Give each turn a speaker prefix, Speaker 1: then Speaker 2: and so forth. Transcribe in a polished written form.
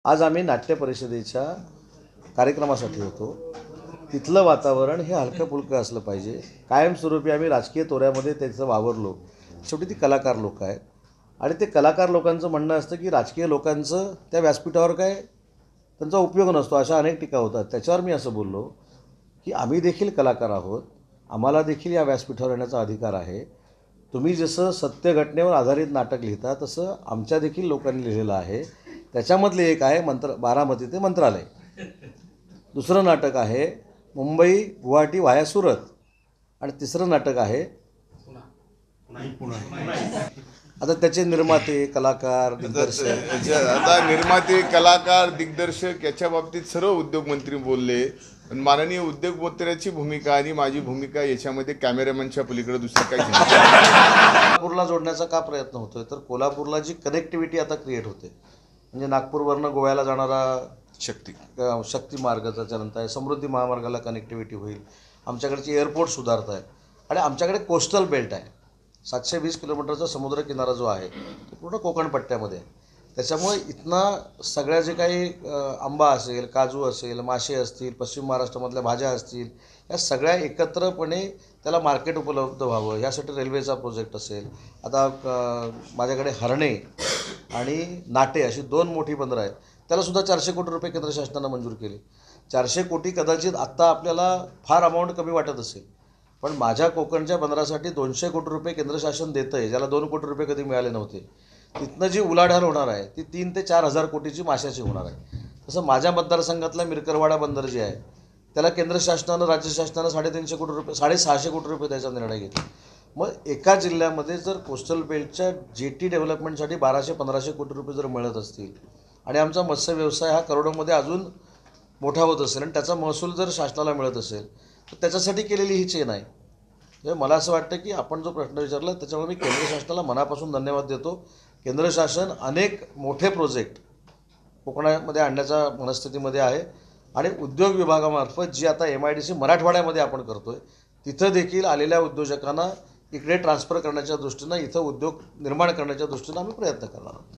Speaker 1: आज आम्ही नाट्य परिषदेच्या कार्यक्रमासाठी होतो. तिथलं वातावरण हे हलकं-फुलकं असलं पाहिजे. कायमस्वरूपी आम्ही राजकीय तोऱ्यामध्ये त्याचं वावरलो. शेवटी ती कलाकार लोक आहेत आणि ते कलाकार लोकांचं म्हणणं असतं की राजकीय लोकांचं त्या व्यासपीठावर काय त्यांचा उपयोग नसतो, अशा अनेक टीका होतात. त्याच्यावर मी असं बोललो की आम्ही देखील कलाकार आहोत. आम्हाला देखील या व्यासपीठावर येण्याचा अधिकार आहे. तुम्ही जसं सत्य घटनेवर आधारित नाटक लिहिता तसं आमच्या देखील लोकांनी लिहिलेलं आहे. त्याच्यामधले एक आहे बारामती ते मंत्रालय. दुसरं नाटक आहे मुंबई गुवाहाटी व्हाया सुरत आणि तिसरं नाटक आहे आता त्याचे निर्माते कलाकार दिग्दर्शक
Speaker 2: आता निर्माते कलाकार दिग्दर्शक याच्या बाबतीत सर्व उद्योगमंत्री बोलले. पण माननीय उद्योगमंत्र्याची भूमिका आणि माझी भूमिका याच्यामध्ये कॅमेरामॅनच्या पलीकडे दुसरं काही नाही.
Speaker 1: कोल्हापूरला जोडण्याचा का प्रयत्न होतोय तर कोल्हापूरला जी कनेक्टिव्हिटी आता क्रिएट होते, म्हणजे नागपूरवरनं गोव्याला जाणारा शक्ती मार्ग त्याच्यानंतर आहे, समृद्धी महामार्गाला कनेक्टिव्हिटी होईल. आमच्याकडचे एअरपोर्ट सुधारत आहे आणि आमच्याकडे कोस्टल बेल्ट आहे. 720 किलोमीटरचा समुद्रकिनारा जो आहे तो पूर्ण कोकण पट्ट्यामध्ये आहे. त्याच्यामुळे इथनं सगळ्या जे काही आंबा असेल, काजू असेल, मासे असतील, पश्चिम महाराष्ट्रामधल्या भाज्या असतील, या सगळ्या एकत्रपणे त्याला मार्केट उपलब्ध व्हावं यासाठी रेल्वेचा प्रोजेक्ट असेल. आता माझ्याकडे हरणे आणि नाटे अशी 2 मोठी बंदरं आहेत. त्यालासुद्धा 400 कोटी रुपये केंद्र शासनानं मंजूर केले. 400 कोटी कदाचित आत्ता आपल्याला फार अमाऊंट कमी वाटत असेल, पण माझ्या कोकणच्या बंदरासाठी 200 कोटी रुपये केंद्र शासन देतं आहे, ज्याला 2 कोटी रुपये कधी मिळाले नव्हते. तिथनं जी उलाढाल होणार आहे ती 3 ते 4 हजार कोटीची माशाची होणार आहे. तसं माझ्या मतदारसंघातला मिरकरवाडा बंदर जे आहे त्याला केंद्र शासनानं राज्य शासनानं 350 कोटी रुपये 650 कोटी रुपये द्यायचा निर्णय घेतला. मग एका जिल्ह्यामध्ये जर कोस्टल बेल्टच्या जेटी डेव्हलपमेंटसाठी 1200-1500 कोटी रुपये जर मिळत असतील आणि आमचा मत्स्य व्यवसाय हा करोडोमध्ये अजून मोठा होत असेल आणि त्याचा महसूल जर शासनाला मिळत असेल तर त्याच्यासाठी केलेली ही चेन आहे. म्हणजे मला असं वाटतं की आपण जो प्रश्न विचारला त्याच्यामुळे मी केंद्र शासनाला मनापासून धन्यवाद देतो. केंद्र शासन अनेक मोठे प्रोजेक्ट कोकणामध्ये आणण्याच्या मनस्थितीमध्ये आहे आणि उद्योग विभागामार्फत जी आता MIDC मराठवाड्यामध्ये आपण करतो आहे तिथं देखील आलेल्या उद्योजकांना इकडे ट्रान्सफर करण्याच्या दृष्टीनं इथं उद्योग निर्माण करण्याच्या दृष्टीनं आम्ही प्रयत्न करणार आहोत.